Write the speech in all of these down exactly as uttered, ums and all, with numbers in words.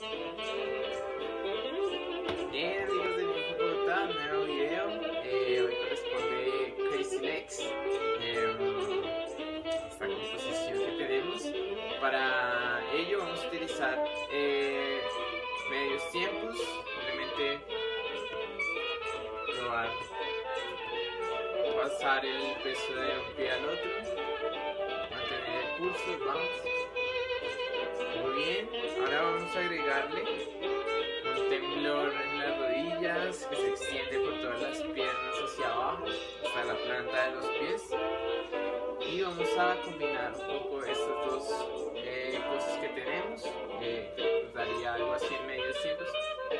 Bien, amigos de mi Bogotá, nuevo video. Eh, hoy corresponde Crazy Legs, eh, esta composición que tenemos. Para ello vamos a utilizar eh, medios tiempos, simplemente probar pasar el peso de un pie al otro, mantener el pulso, el bounce. Muy bien, ahora vamos a agregarle un temblor en las rodillas que se extiende por todas las piernas hacia abajo hasta la planta de los pies, y vamos a combinar un poco estas dos eh, cosas que tenemos. Eh, nos daría algo así en medios tiempos.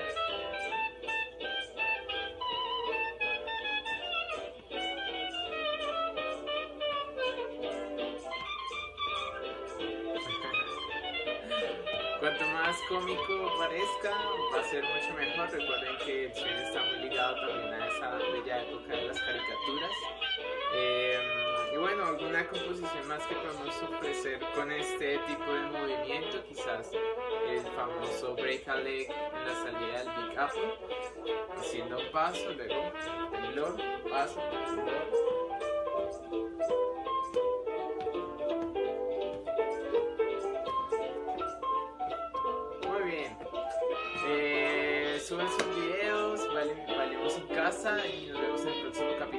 Cuanto más cómico parezca, va a ser mucho mejor. Recuerden que el swing está muy ligado también a esa bella época de las caricaturas. Eh, y bueno, alguna composición más que podemos ofrecer con este tipo de movimiento, quizás el famoso break a leg en la salida del Big Apple, haciendo un paso, luego temblor, paso, temblor. Eh, suben sus videos, vale, valemos en casa y nos vemos en el próximo capítulo.